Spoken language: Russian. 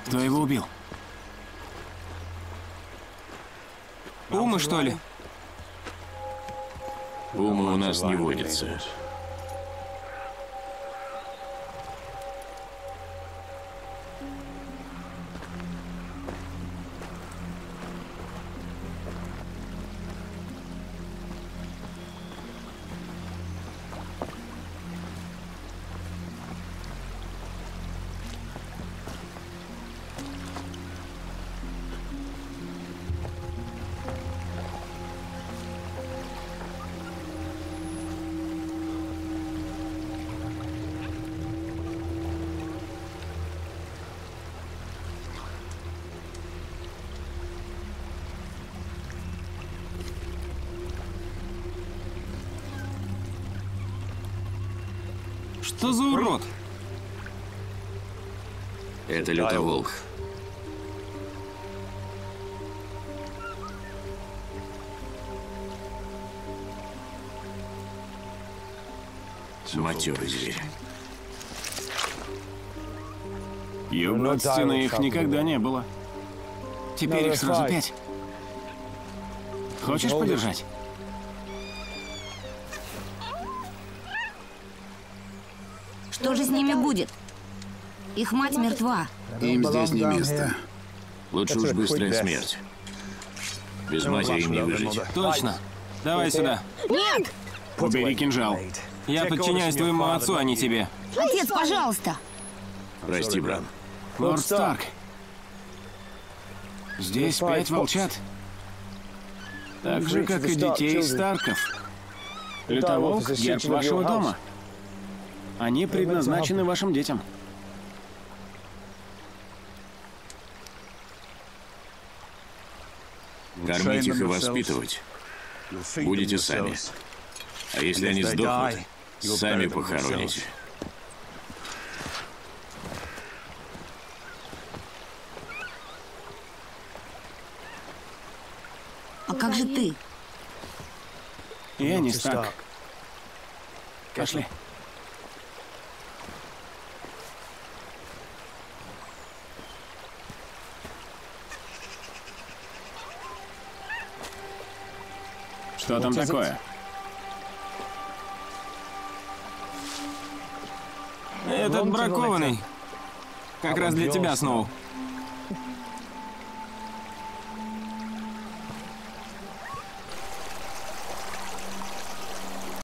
Кто его убил? Ума, что ли? Ума у нас не водится. Что за урод? Это лютоволк. Матерый зверь. Югнут стены их никогда не было. Теперь их сразу 5. Хочешь подержать? Что же с ними будет? Их мать мертва. Им здесь не место. Лучше уж быстрая смерть. Без матери им не выжить. Точно. Давай сюда. Нет! Убери кинжал. Я подчиняюсь твоему отцу, а не тебе. Отец, пожалуйста! Прости, Бран. Лорд Старк. Здесь 5 волчат. Так же, как и детей Старков. Лютоволк — герб вашего дома. Они предназначены вашим детям. Кормить их и воспитывать будете сами. А если они сдохнут, сами похороните. А как же ты? Я не Старк. Пошли. Что там такое? Этот бракованный. Как раз для тебя, Сноу.